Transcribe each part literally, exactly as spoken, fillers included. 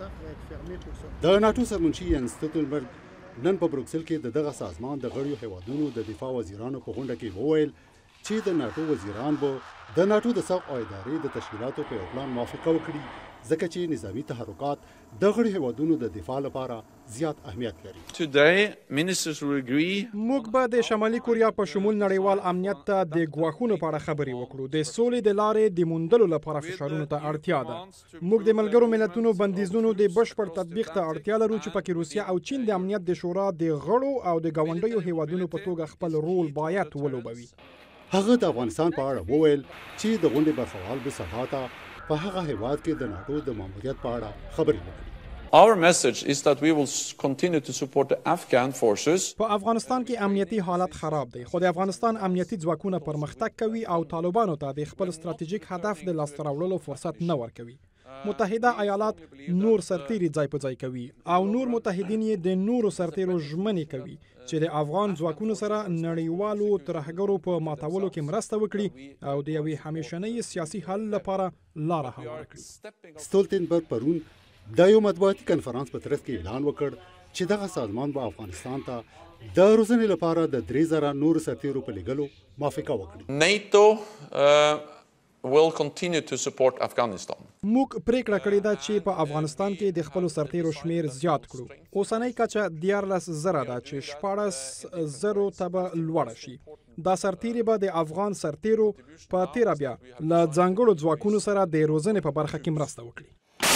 د ناتو سرمنشي یانس ستولبرګ نن په بروکسل کې د دغه سازمان د غړیو هیوادونو د دفاع وزیرانو په غونډه کې وویل چې د ناتو وزیران به د ناتو د سوق او ادارې د تشکیلاتو په یو پلان موافقه وکړي ځکه چې نظامي تحرکات د غړي هیوادونو د دفاع لپاره زیات اهمیت لري. Today, ministers will agree. موږ به د شمالي کوریا په شمول نړیوال امنیت ته د ګواښونو په اړه خبرې وکړو. د سولې د لارې د موندلو لپاره فشارونو ته اړتیا ده. موږ د ملګرو ملتونو بندیزونو د بشپړ تطبیق ته اړتیا لرو چې پکې روسیه او چین د امنیت د شورا د غړو او د ګاونډیو هیوادونو په توګه خپل رول باید ولوبوي. هغه د افغانستان په اړه وویل چې د غونډې برخوال به سبا ته په هغه هیواد کې د ناتو د ماموریت په اړه خبرې وکړي. Our message is that we will continue to support the Afghan forces. په افغانستان کې امنیتي حالت خراب دی خو د افغانستان امنیتي ځواکونه پرمختګ کوي او طالبانو ته د خپل ستراتیژیک هدف د لاسته راوړلو فرصت نه ورکوي. متحده ایالات نور سرتیري ځای په ځای کوي او نور متحدین یې د نورو سرتیرو ژمنې کوي چې د افغان ځواکونو سره نړیوالو ترهګرو په ماتولو کې مرسته وکړي او د یوې همیشنۍ سیاسي حل لپاره لاره هواره کړي. ستولتنبرګ پرون د یو مطبوعاتي کنفرانس په ترڅ کې اعلان وکړ چې دغه سازمان به افغانستان ته د روزنې لپاره د درې زره نور سرتیرو په لګلو موافقه وکړي. NATO uh, will continue to support Afghanistan. موږ پریکړه کړې ده چې په افغانستان کې د خپلو سرتیرو شمیر زیات کړو. اوسنۍ کچه دیارلس زره ده چې شپاړس زرو ته به لوړه شي. دا سرتیري به د افغان سرتیرو په تیره بیا له ځانګړو ځواکونو سره د روزنې په برخه کې مرسته وکړي.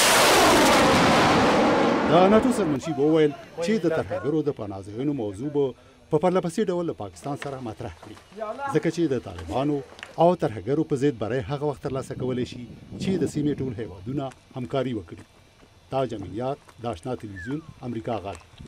د ناتو سرمنشي وویل چې د ترهګرو د پناه ځایونو موضوع به په پرلپسې ډول له پاکستان سره مطرح کړي ځکه چې د طالبانو او ترهګرو په ضد بری هغه وخت ترلاسه کولی شي چې د سیمې ټول هیوادونه همکاري وکړي. تاج امین یار، د آشنا تلویزیون، امریکا غږ.